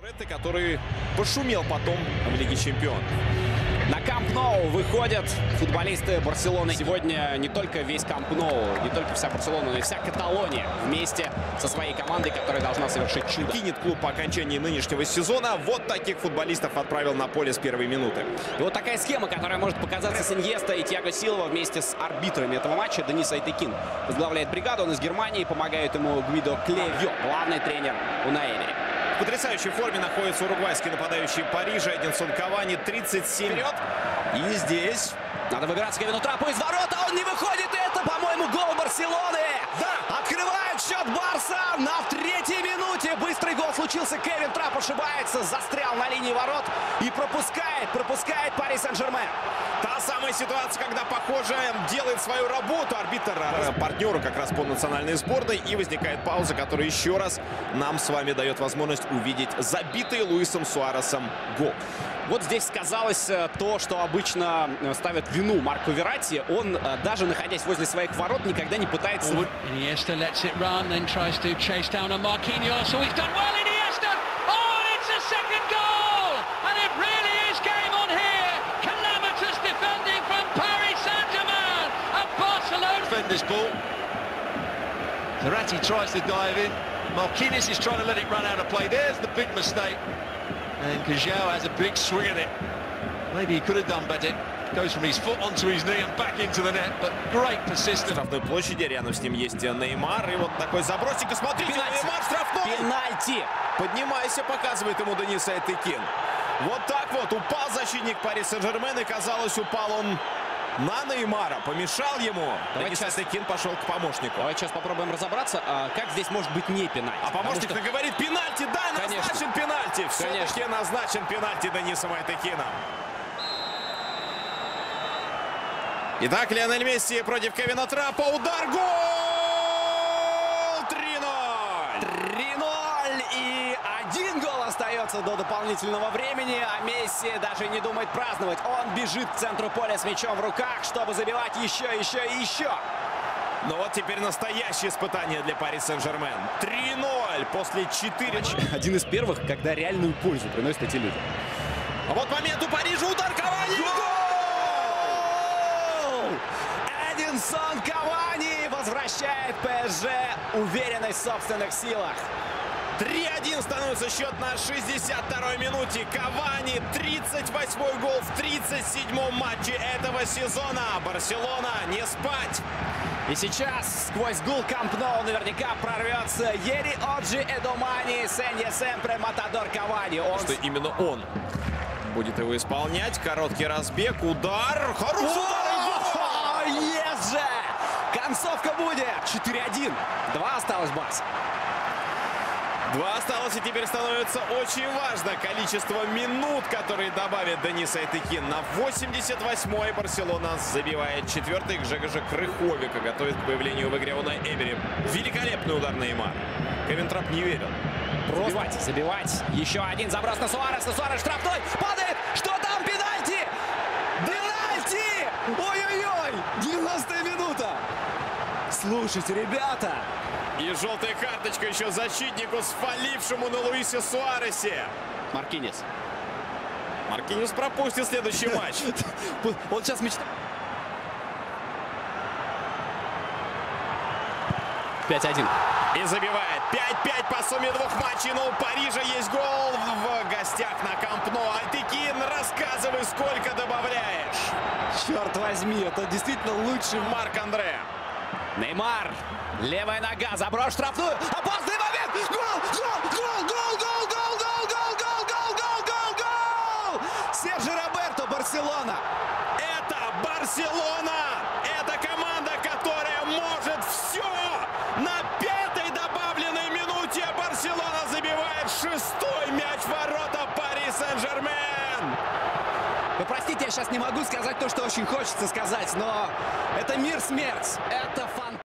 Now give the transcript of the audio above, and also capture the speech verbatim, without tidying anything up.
Который пошумел потом в Лиге Чемпионов. На Камп Ноу выходят футболисты Барселоны. Сегодня не только весь Камп Ноу, не только вся Барселона, но и вся Каталония вместе со своей командой, которая должна совершить чудо. Кинет клуб по окончании нынешнего сезона. Вот таких футболистов отправил на поле с первой минуты. И вот такая схема, которая может показаться с Иньеста и Тиаго Силва вместе с арбитрами этого матча. Денис Айтекин возглавляет бригаду. Он из Германии. Помогает ему Гвидо Клевьо, главный тренер Унай Эмери. В потрясающей форме находится уругвайский нападающий Парижа Эдинсон Кавани. тридцать семь вперед. И здесь надо выбираться Кевину Траппу из ворот, а он не выходит. Это, по-моему, гол Барселоны. Да! Открывает счет Барса на третьей минуте. Быстрый гол случился. Кевин Трапп ошибается, застрял на линии ворот и пропускает, пропускает Пари Сен-Жермен. Та самая ситуация, когда, похоже, делает свою работу арбитр партнеру как раз по национальной сборной. И возникает пауза, которая еще раз нам с вами дает возможность увидеть забитый Луисом Суаресом гол. Вот здесь сказалось то, что обычно ставят вину Марко Верратти. Он, даже находясь возле своих ворот, никогда не пытается... Iniesta lets it run, then tries to chase down on Marquinhos. So he's done well, Iniesta! Oh, it's a second goal! And it really is game on here! Calamitous defending from Paris Saint-Germain! And Barcelona... Defend this ball. Verratti tries to dive in. Marquinhos is trying to let it run out of play. There's the big mistake. And Cajal has a big swing at it. Maybe he could have done better. Goes from his foot onto his knee and back into the net. But great persistence. В штрафной площади рядом с ним есть Неймар. И вот такой забросик. И смотрите, Пенальти. Неймар штрафной. Пенальти. Поднимайся, показывает ему Денис Айтекин. Вот так вот упал защитник Пари Сен-Жермен. И, казалось, упал он на Неймара. Помешал ему. Давай Денис сейчас... Айтекин пошел к помощнику. Давай сейчас попробуем разобраться, а как здесь может быть не пенальти. А помощник что... говорит пенальти. Да, Конечно. назначен пенальти. Конечно. Все-таки назначен пенальти Денисом Айтекином. Итак, Лионель Месси против Кевина Траппа. Удар, гол! три ноль! три ноль! И один гол остается до дополнительного времени. А Месси даже не думает праздновать. Он бежит к центру поля с мячом в руках, чтобы забивать еще, еще и еще. Но вот теперь настоящее испытание для Пари Сен-Жермен. три ноль после четырёх. Один из первых, когда реальную пользу приносят эти люди. А вот момент у Парижа. Удар Кавани. Гол! Эдинсон Кавани возвращает ПСЖ уверенность в собственных силах. три один становится счет на шестьдесят второй минуте. Кавани тридцать восьмой гол в тридцать седьмом матче этого сезона. Барселона не спать. И сейчас сквозь гул Камп Ноу наверняка прорвется Ери Оджи Эдомани Сенье Семпре Матадор Кавани. Он... Что именно он будет его исполнять. Короткий разбег, удар. Хороший удар. Есть же! Концовка будет. четыре один. Два осталось Барс. Два осталось, и теперь становится очень важно количество минут, которые добавит Денис Айтекин. На восемьдесят восьмой Барселона забивает четвертый. Жека Крыховика готовит к появлению в игре Унай Эмери. Великолепный удар Неймара. Кевин Трапп не верил. Просто забивать, забивать. Еще один заброс на Суареса. Суарес штрафной. Падает. Что там? Пенальти! Пенальти! Ой-ой-ой! девяностая минута. Слушайте, ребята. И желтая карточка еще защитнику, сфалившему на Луисе Суаресе. Маркиньос. Маркиньос пропустит следующий матч. Он сейчас мечтает. пять один. И забивает. пять пять по сумме двух матчей. Но у Парижа есть гол в гостях на Камп Ноу. Айтекин, рассказывай, сколько добавляешь. Черт возьми, это действительно лучший Марк-Андре. Неймар. Левая нога. Заброс штрафную. Опасный момент. Гол! Гол! Гол! Гол! Гол! Гол! Гол! Гол! Гол! Гол! Гол! Гол! Гол! Серджи Роберто, Барселона. Это Барселона. Это команда, которая может все. На пятой добавленной минуте Барселона забивает шестой мяч в ворота Пари Сен-Жермен. Вы простите, я сейчас не могу сказать то, что очень хочется сказать, но это мир-смерть. Это фантастика.